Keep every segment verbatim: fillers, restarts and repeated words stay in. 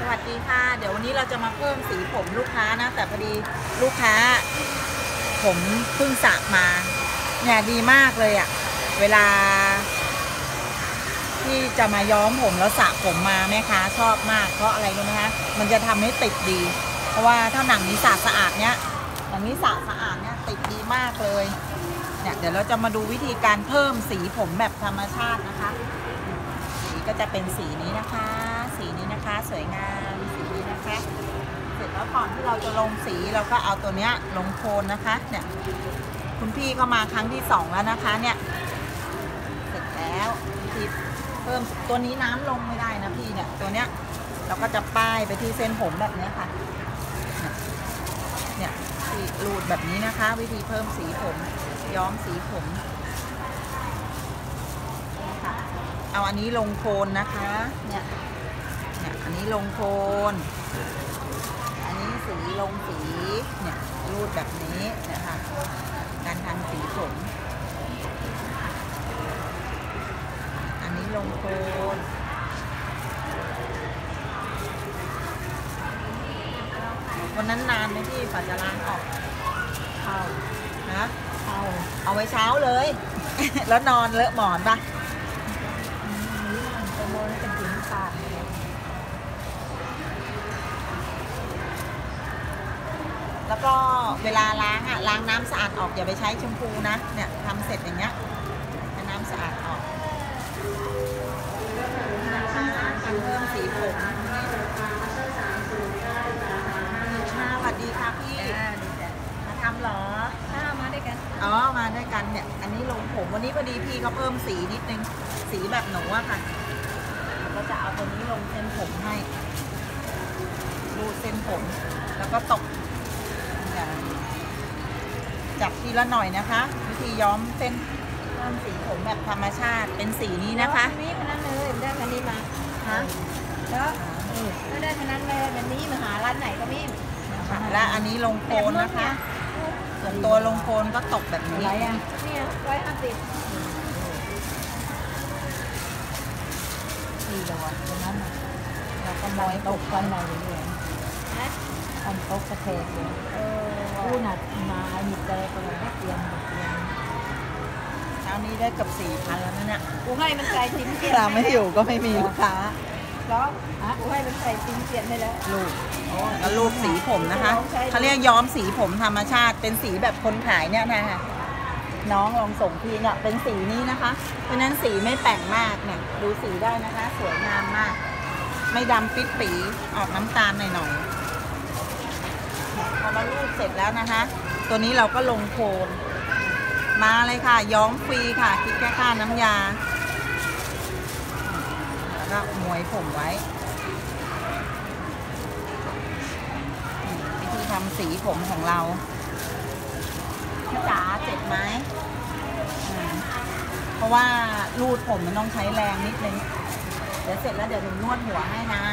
วัสดีค่ะเดี๋ยววันนี้เราจะมาเพิ่มสีผมลูกค้านะแต่พอดีลูกค้าผมเพิ่งสระมาเนี่ยดีมากเลยอะเวลาที่จะมาย้อมผมแล้วสระผมมาแม่ค้าชอบมากเพราะอะไรรู้ไหมคะมันจะทำให้ติดดีเพราะว่าถ้าหนังนี้สระสะอาดเนี้ยหนังนี้สระสะอาดเนี้ยติดดีมากเลยเนี่ยเดี๋ยวเราจะมาดูวิธีการเพิ่มสีผมแบบธรรมชาตินะคะสีก็จะเป็นสีนี้นะคะสีนี้นะคะสวยงามสีนี้นะคะเสร็จแล้วก่อนที่เราจะลงสีเราก็เอาตัวเนี้ยลงโคนนะคะเนี่ยคุณพี่ก็มาครั้งที่สองแล้วนะคะเนี่ยเสร็จแล้วทีเพิ่มตัวนี้น้ำลงไม่ได้นะพี่เนี่ยตัวเนี้ยเราก็จะป้ายไปที่เส้นผมแบบนี้ค่ะเนี่ยที่รูดแบบนี้นะคะวิธีเพิ่มสีผมย้อมสีผมค่ะเอาอันนี้ลงโคนนะคะเนี่ยเนี่ยอันนี้ลงโคนอันนี้สีลงสีเนี่ยรูดแบบนี้นะคะการทำสีผมอันนี้ลงโคนวันนั้นนานไหมพี่ฝ่าจะล้างออกเอานะเอาเอาไว้เช้าเลย แล้วนอนเลอะหมอนปะจะโมนเป็นสีน้ำตาลแล้วก็เวลาล้างอ่ะล้างน้ำสะอาดออกอย่าไปใช้แชมพูนะเนี่ยทำเสร็จอย่างเงี้ยให้น้ำสะอาดออกนะคะการเพิ่มสีผมสวัสดีค่ะพี่มาทำเหรอถ้ามาด้วยกันอ๋อมาด้วยกันเนี่ยอันนี้ลงผมวันนี้พอดีพี่เขาเพิ่มสีนิดนึงสีแบบหนูอะค่ะก็จะเอาตัวนี้ลงเส้นผมให้รูดเส้นผมแล้วก็ตกจับทีละหน่อยนะคะวิธีย้อมเส้นเพิ่มสีผมแบบธรรมชาติเป็นสีนี้นะคะนี้พนันเลยได้คันนี้มาฮะแล้วไม่ได้พนันเลยวันนี้มาหาร้านไหนก็มีและอันนี้ลงโคนนะคะส่วนตัวลงโคนก็ตกแบบนี้เนี่ยร้อยห้าสิบสี่ดอกตรงนั้นเราก็มอยตกกันหน่อยเลยนะอันตกกระเทกเลยผู้หนักมาไอ้หนิเตอร์ก็เลยเตรียมเตรียมเช้านี้ได้กับสี่พันแล้วนะเนี่ยกูให้มันใส่ทิ้งเปลี่ยนถ้าไม่อยู่ก็ไม่มีลูกค้าแล้วกูให้มันใส่ทิ้งเปลี่ยนได้แล้วลูกแล้วลูกสีผมนะคะเขาเรียกย้อมสีผมธรรมชาติเป็นสีแบบคนขายเนี่ยนะคะน้องลองส่งพี่เนี่ยเป็นสีนี้นะคะเพราะนั้นสีไม่แป่งมากเนี่ยดูสีได้นะคะสวยงามมากไม่ดำปิดปีออกน้ำตาลหน่อยๆพอเราลูบเสร็จแล้วนะคะตัวนี้เราก็ลงโคนมาเลยค่ะย้อมฟรีค่ะคิดแค่ค่าน้ำยาแล้วก็ม้วยผมไว้วิธีทำสีผมของเราจ๋าเจ็บไหมเพราะว่ารูดผมมันต้องใช้แรงนิดนึงเดี๋ยวเสร็จแล้วเดี๋ยวหนูนวดหัวให้นะ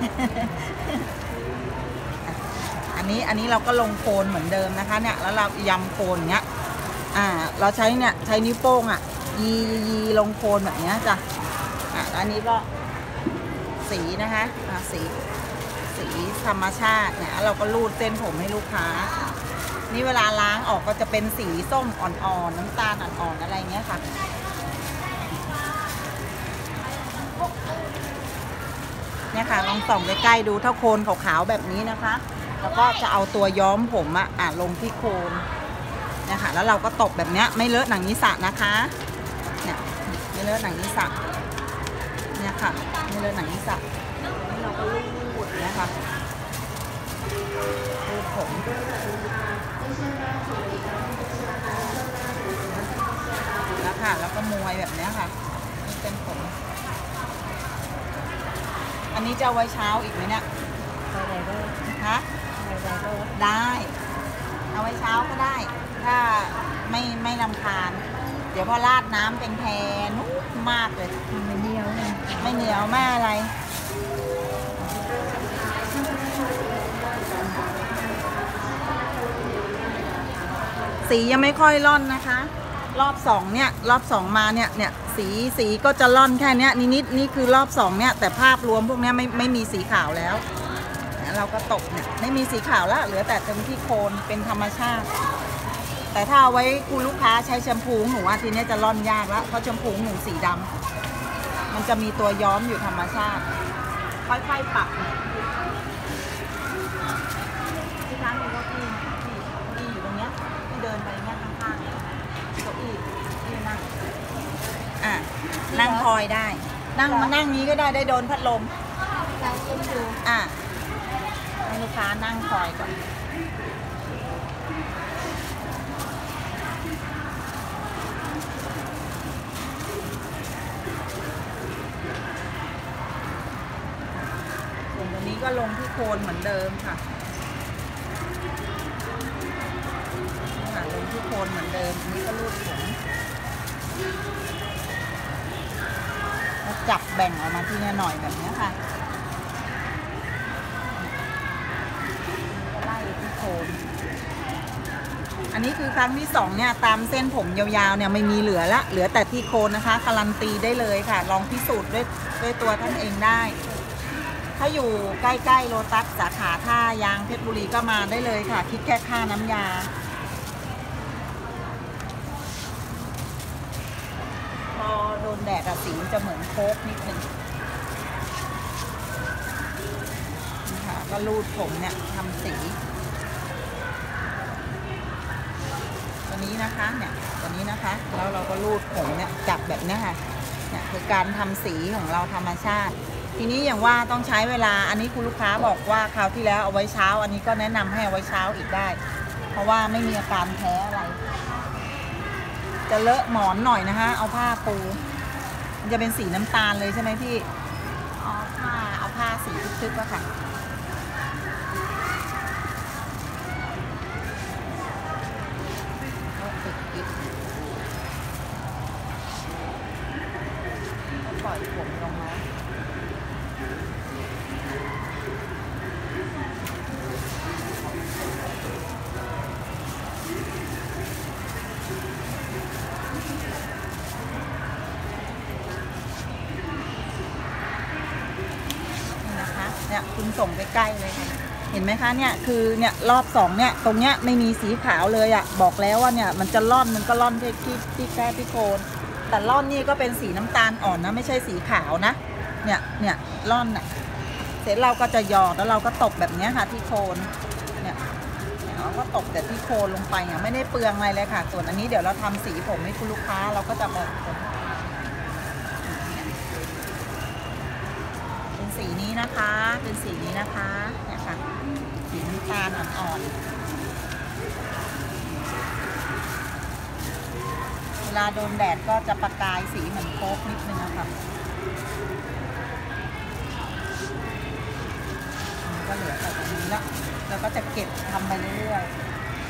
อันนี้อันนี้เราก็ลงโคนเหมือนเดิมนะคะเนี่ยแล้วเรายำโคนเงี้ยอ่าเราใช้เนี่ยใช้นิ้วโป้งอ่ะยียีลงโคนแบบนี้จ้ะอ่ะอันนี้ก็สีนะคะอ่ะสีสีธรรมชาติเนี่ยเราก็รูดเส้นผมให้ลูกค้านี่เวลาล้างออกก็จะเป็นสีส้มอ่อนๆน้ำตาลอ่อนๆอะไรเงี้ยค่ะเนี่ยค่ะลองส่องใกล้ๆดูถ้าโคนขาวๆแบบนี้นะคะแล้วก็จะเอาตัวย้อมผมอะอ่ะลงที่โคนเนี่ยค่ะแล้วเราก็ตบแบบเนี้ยไม่เลอะหนังศีรษะนะคะเนี่ยไม่เลอะหนังศีรษะเนี่ยค่ะไม่เลอะหนังศีรษะนี่เราก็รูดเนี่ยค่ะรูดผมแล้วค่ะแล้วก็มวยแบบนี้ค่ะนี่เป็นผมอันนี้จะเอาไว้เช้าอีกไหมเนี่ยได้ได้ฮะได้เอาไว้เช้าก็ได้ถ้าไม่ไม่รำคาญเดี๋ยวพอราดน้ำเป็นแพนุ่มมากเลยไม่เหนียวเลยไม่เหนียวไม่อะไรสียังไม่ค่อยร่อนนะคะรอบสองเนี่ยรอบสองมาเนี่ยเนี่ยสสีสีก็จะล่อนแค่เนี้ยนิดๆนี่คือรอบสองเนี่ยแต่ภาพรวมพวกเนี้ยไม่ไม่มีสีขาวแล้วเราก็ตกเนี่ยไม่มีสีขาวแล้วเหลือแต่เต็มที่โคนเป็นธรรมชาติแต่ถ้าเอาไว้คุณลูกค้าใช้แชมพูหนูว่าทีนี้จะล่อนยากแล้วเพราะแชมพูหนูสีดำมันจะมีตัวย้อมอยู่ธรรมชาติค่อยๆปรับที่ร้านมีเก้าอี้ที่เก้าอี้อยู่ตรงเนี้ยที่เดินไปเนี้ยข้างๆเก้าอี้ที่นั่งอ่ะนั่งคอยได้นั่งมานั่งนี้ก็ได้ได้โดนพัดลมเราเอ็นดูอ่ะให้ลูกค้านั่งคอยก่อนส่วนตัวนี้ก็ลงที่โคนเหมือนเดิมค่ะลงที่โคนเหมือนเดิมอันนี้ก็รูดผมแล้วจับแบ่งออกมาที่นี่หน่อยแบบนี้ค่ะไล่ที่โคนอันนี้คือครั้งที่สองเนี่ยตามเส้นผมยาวๆเนี่ยไม่มีเหลือละเหลือแต่ที่โคนนะคะการันตีได้เลยค่ะลองพิสูจน์ด้วยด้วยตัวท่านเองได้ถ้าอยู่ใกล้ๆโลตัสสาขาท่ายางเพชรบุรีก็มาได้เลยค่ะคิดแค่ค่าน้ำยาพอโดนแดดสีมันจะเหมือนโค้กนิดนึงนี่ค่ะก็รูดผมเนี่ยทำสีตัวนี้นะคะเนี่ยตัวนี้นะคะแล้วเราก็รูดผมเนี่ยจับแบบนี้ค่ะเนี่ยคือการทำสีของเราธรรมชาติทีนี้อย่างว่าต้องใช้เวลาอันนี้คุณลูกค้าบอกว่าคราวที่แล้วเอาไว้เช้าอันนี้ก็แนะนำให้เอาไว้เช้าอีกได้เพราะว่าไม่มีอาการแพ้อะไรจะเลอะหมอนหน่อยนะคะเอาผ้าปูมันจะเป็นสีน้ำตาลเลยใช่ไหมพี่เอาผ้าเอาผ้าสีทึบๆอะค่ะปล่อยผมลงมาเนี่ยคุณส่งใกล้ๆเลยเห็นไหมคะเนี่ยคือเนี่ยรอบสองเนี่ยตรงเนี้ยไม่มีสีขาวเลยอ่ะบอกแล้วว่าเนี่ยมันจะล่อนมันก็ล่อนที่ที่ที่แก้ที่โคนแต่ล่อนนี่ก็เป็นสีน้ำตาลอ่อนนะไม่ใช่สีขาวนะเนี่ยเนี่ยล่อนอ่ะเสร็จเราก็จะหยอดแล้วเราก็ตบแบบนี้ค่ะที่โคนเนี่ยเราก็ตบแต่ที่โคนลงไปอ่ะไม่ได้เปลืองอะไรเลยค่ะส่วนอันนี้เดี๋ยวเราทำสีผมให้คุณลูกค้าเราก็จะแบบสีนี้นะคะเป็นสีนี้นะคะเนี่ยค่ะสีน้ำตาลอ่อนๆเวลาโดนแดดก็จะประกายสีเหมือนโค้กนิดนึงนะคะก็เหลือแต่ตรงนี้แล้วเราก็จะเก็บทำไปเรื่อยๆ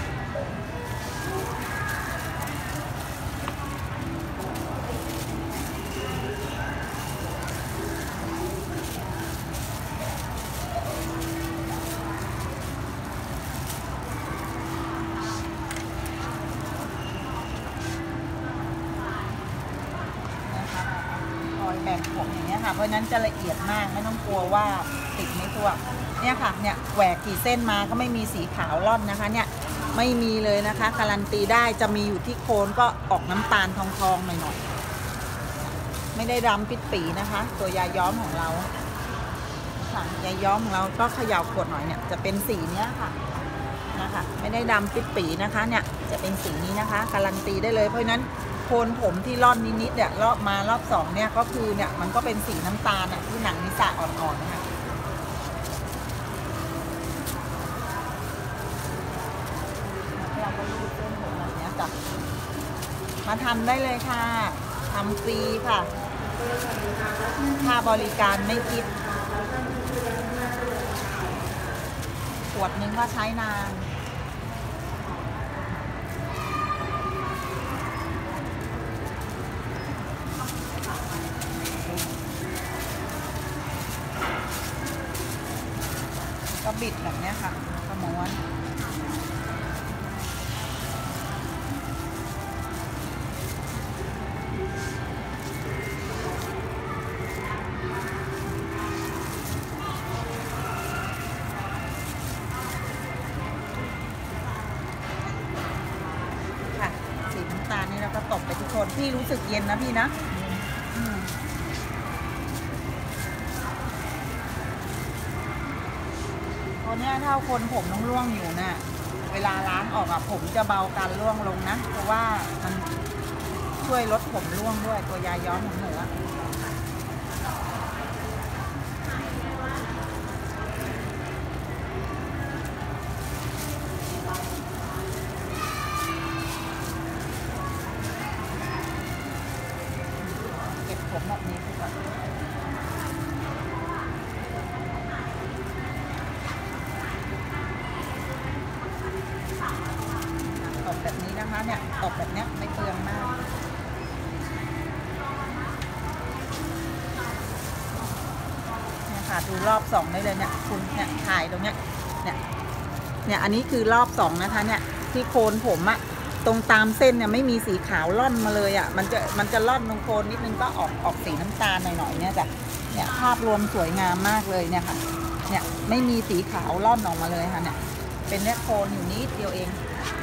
แบ่งผมอย่างเงี้ยค่ะเพราะนั้นจะละเอียดมากไม่ต้องกลัวว่าติดไม่ทั่วเนี่ยค่ะเนี่ยแหวกกี่เส้นมาก็ไม่มีสีขาวร่อนนะคะเนี่ยไม่มีเลยนะคะการันตีได้จะมีอยู่ที่โคนก็ออกน้ำตาลทองๆหน่อยๆไม่ได้ดำปิดปีนะคะตัวยาย้อมของเราค่ะยาย้อมของเราก็เขย่าขวดหน่อยเนี่ยจะเป็นสีเนี้ยค่ะนะคะไม่ได้ดำปิดปีนะคะเนี่ยจะเป็นสีนี้นะคะการันตีได้เลยเพราะนั้นโคนผมที่ร่อนนิดๆเนี่ยรอบมารอบสองเนี่ยก็คือเนี่ยมันก็เป็นสีน้ำตาลอ่ะที่หนังนิสะอ่อนๆนะคะเราก็รูดเส้นผมแบบนี้จ้ะมาทำได้เลยค่ะทำฟรีค่ะค่าบริการไม่คิดขวดนึงก็ใช้นานก็บิดแบบนี้ค่ะก็ม้วนพี่รู้สึกเย็นนะพี่นะอืมตอนนี้ถ้าคนผมต้องร่วงอยู่นะ่ะเวลาล้างออกอะผมจะเบาการร่วงลงนะเพราะว่ามันช่วยลดผมร่วงด้วยตัวยาย้อมของหนูอะเก็บผมแบบนี้ก่อนตบแบบนี้นะคะเนี่ยตบแบบเนี้ยไม่เปลืองมากเนี่ยค่ะดูรอบสองได้เลยเนี่ยคุณเนี่ยถ่ายตรงเนี้ยเนี่ยเนี่ยอันนี้คือรอบสองนะคะเนี่ยที่โคนผมอะตรงตามเส้นเนี่ยไม่มีสีขาวล่อนมาเลยอะมันจะมันจะล่อนตรงโคนนิดนึงก็ออกออกสีน้ำตาลหน่อยๆเนี่ยจ้ะเนี่ยภาพรวมสวยงามมากเลยเนี่ยค่ะเนี่ยไม่มีสีขาวล่อนออกมาเลยค่ะเนี่ยเป็นแค่โคนอยู่นิดเดียวเอง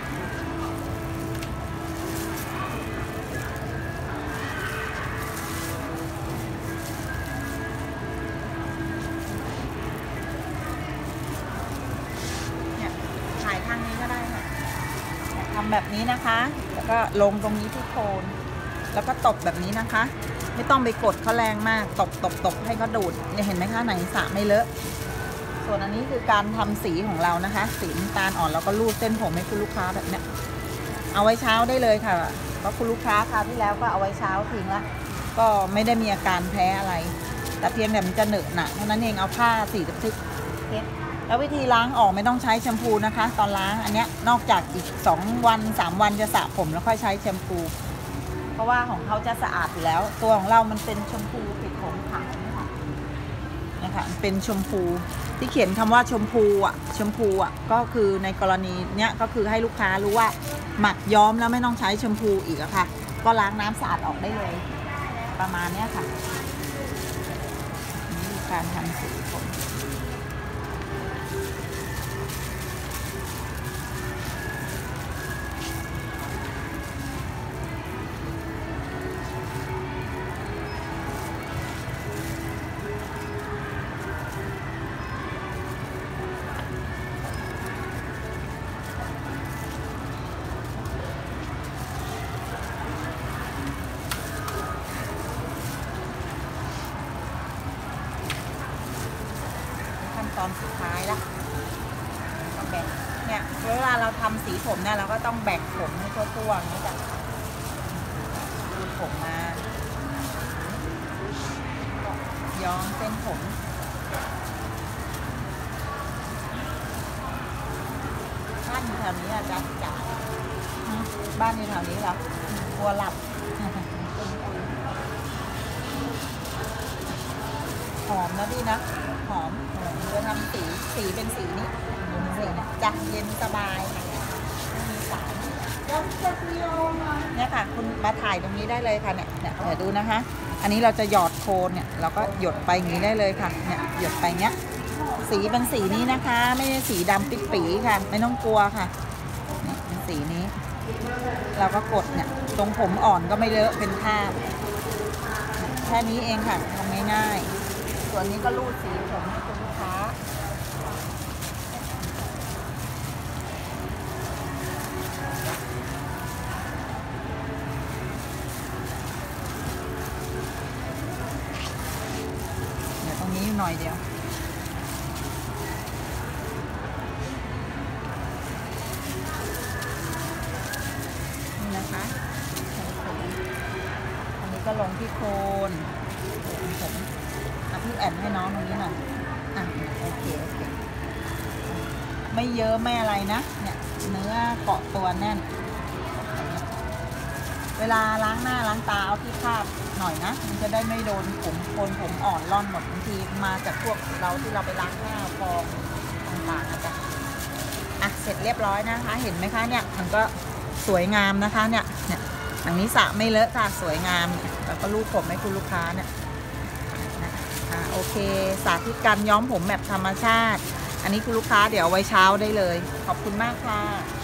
ถ่ายข้างนี้ก็ได้ค่ะทำแบบนี้นะคะแล้วก็ลงตรงนี้ที่โคนแล้วก็ตบแบบนี้นะคะไม่ต้องไปกดเขาแรงมากตบตบตบให้เขาดูดเนี่ยเห็นไหมคะหนังสระไม่เลอะส่วนอันนี้คือการทำสีของเรานะคะสีน้ำตาลอ่อนแล้วก็รูดเส้นผมให้คุณลูกค้าแบบเนี้ยเอาไว้เช้าได้เลยค่ะเพราะคุณลูกค้าคราวที่แล้วก็เอาไว้เช้าทิ้งละก็ไม่ได้มีอาการแพ้อะไรแต่เพียงแต่มันจะเหนอะหนะเท่านั้นเองเอาผ้าสีตะพึกเช็ดแล้ววิธีล้างออกไม่ต้องใช้แชมพูนะคะตอนล้างอันเนี้ยนอกจากอีกสองวันสามวันจะสระผมแล้วค่อยใช้แชมพูเพราะว่าของเขาจะสะอาดอยู่แล้วตัวของเรามันเป็นชมพูปิดผมขาวนี่ค่ะนี่ค่ะเป็นชมพูที่เขียนคำว่าชมพูอ่ะชมพูอ่ะก็คือในกรณีเนี้ยก็คือให้ลูกค้ารู้ว่าหมักย้อมแล้วไม่ต้องใช้แชมพูอีกอะค่ะก็ล้างน้ำสะอาดออกได้เลยประมาณเนี้ยค่ะนี่การทำสีผมตอนสุดท้ายละต้องแบ่งเนี่ยเวลาเราทำสีผมเนี่ยเราก็ต้องแบ่งผมให้ทั่วๆอย่างนี้จ้ะดูผมมาย้อมเส้นผมบ้านอยู่แถวนี้อะจ๊ะจ๋าบ้านอยู่แถวนี้เหรอกลัวหลับหอมนะพี่นะหอมจะทำสีสีเป็นสีนี้สีนะจัดเย็นสบายไม่มีสารเนี่ยค่ะคุณมาถ่ายตรงนี้ได้เลยค่ะเนี่ยเนี่ยเดี๋ยวดูนะคะอันนี้เราจะหยอดโคนเนี่ยเราก็หยดไปอย่างนี้ได้เลยค่ะเนี่ยหยดไปเนี้ยสีเป็นสีนี้นะคะไม่ใช่สีดำปิดปีค่ะไม่ต้องกลัวค่ะเนี่ยเป็นสีนี้เราก็กดเนี่ยตรงผมอ่อนก็ไม่เลอะเป็นคราบแค่นี้เองค่ะทำง่ายๆส่วนนี้ก็รูดสีผมให้คุณลูกค้าเดี๋ยวตรงนี้หน่อยเดียวนี่นะคะอันนี้ก็ลงที่โคนผมอ่ะพี่แอนให้น้องตรงนี้หน่อยอ่ะโอเคโอเคไม่เยอะไม่อะไรนะเนี่ยเนื้อเกาะตัวแน่นเวลาล้างหน้าล้างตาเอาที่คาบหน่อยนะมันจะได้ไม่โดนผมโคนผมอ่อนร่อนหมดบางทีมาจากพวกเราที่เราไปล้างหน้าฟองต่างๆนะจ๊ะอ่ะเสร็จเรียบร้อยนะคะเห็นไหมคะเนี่ยมันก็สวยงามนะคะเนี่ยเนี่ยอย่างนี้สระไม่เลอะค่ะสวยงามแล้วก็ลูกผมให้คุณลูกค้าเนี่ยอ่าโอเคสาธิตการย้อมผมแบบธรรมชาติอันนี้คุณลูกค้าเดี๋ยวเอาไว้เช้าได้เลยขอบคุณมากค่ะ